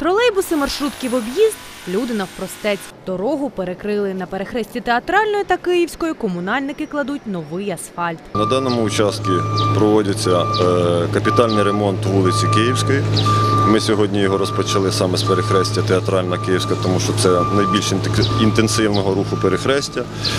Тролейбуси, маршрутки в об'їзд, люди навпростець. Дорогу перекрили. На перехресті Театральної та Київської комунальники кладуть новий асфальт. На даному участку проводиться капітальний ремонт вулиці Київської. Ми сьогодні його розпочали саме з перехрестя Театральна Київська, тому що це найбільш інтенсивного руху перехрестя.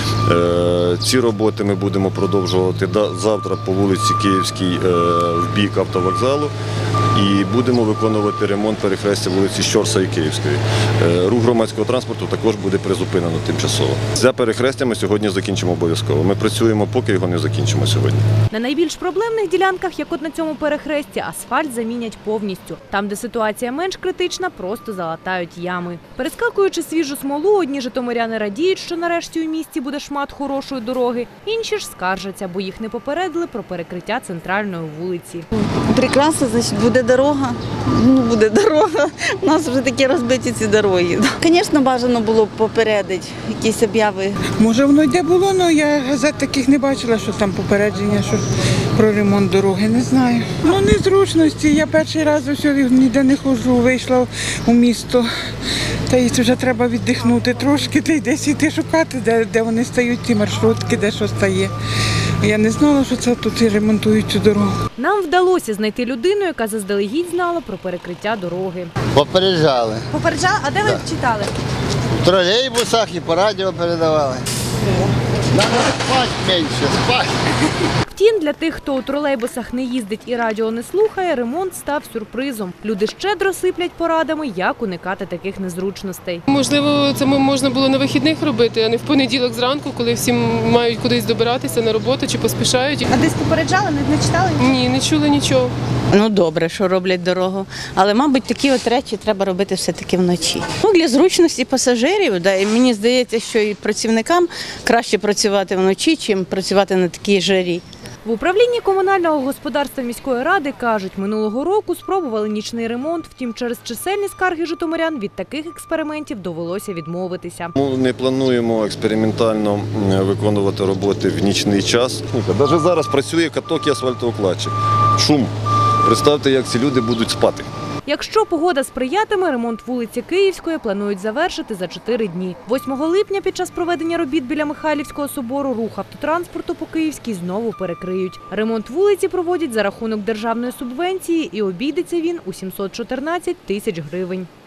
Ці роботи ми будемо продовжувати завтра по вулиці Київській в бік автовокзалу. І будемо виконувати ремонт перехрестя вулиці Щорса і Київської. Рух громадського транспорту також буде призупинено тимчасово. За перехрестя ми сьогодні закінчимо обов'язково. Ми працюємо, поки його не закінчимо сьогодні. На найбільш проблемних ділянках, як от на цьому перехресті, асфальт замінять повністю. Там, де ситуація менш критична, просто залатають ями. Перескакуючи свіжу смолу, одні житомиряни радіють, що нарешті у місті буде шмат хорошої дороги. Інші ж скаржаться, бо їх не попередили про перекриття центральної вулиці. Прекрасно, значить, буде дорога. Буде дорога. У нас вже такі розбиті ці дороги. Звісно, бажано було б попередити якісь обяви. Може, воно йде було, але я газет таких не бачила, що там попередження, що про ремонт дороги, не знаю. Незручності. Я перший раз усього ніде не ходжу, вийшла у місто. Та й вже треба віддихнути трошки, та й десь йти шукати, де вони стають, ті маршрутки, де що стає. Я не знала, що це тут і ремонтують цю дорогу. Нам вдалося знайти людину, яка заздалегідь знала про перекриття дороги. Попереджали. Попереджали? А де ви читали? В тролейбусах і по радіо передавали. Треба спати менше, спати. Втім, для тих, хто у тролейбусах не їздить і радіо не слухає, ремонт став сюрпризом. Люди щедро сиплять порадами, як уникати таких незручностей. Можливо, це можна було на вихідних робити, а не в понеділок зранку, коли всі мають кудись добиратися на роботу чи поспішають. А десь попереджали, не читали? Ні, не чули нічого. Добре, що роблять дорогу, але, мабуть, такі от речі треба робити все-таки вночі. Для зручності пасажирів, і мені здається, що і працівникам краще працювати вночі, чим працювати на такій жарі. В управлінні комунального господарства міської ради кажуть, минулого року спробували нічний ремонт, втім через чисельні скарги житомирян від таких експериментів довелося відмовитися. Ми не плануємо експериментально виконувати роботи в нічний час. Навіть зараз працює каток і асфальтоукладчик. Шум. Представте, як ці люди будуть спати. Якщо погода сприятиме, ремонт вулиці Київської планують завершити за 4 дні. 8 липня під час проведення робіт біля Михайлівського собору рух автотранспорту по Київській знову перекриють. Ремонт вулиці проводять за рахунок державної субвенції і обійдеться він у 714 тисяч гривень.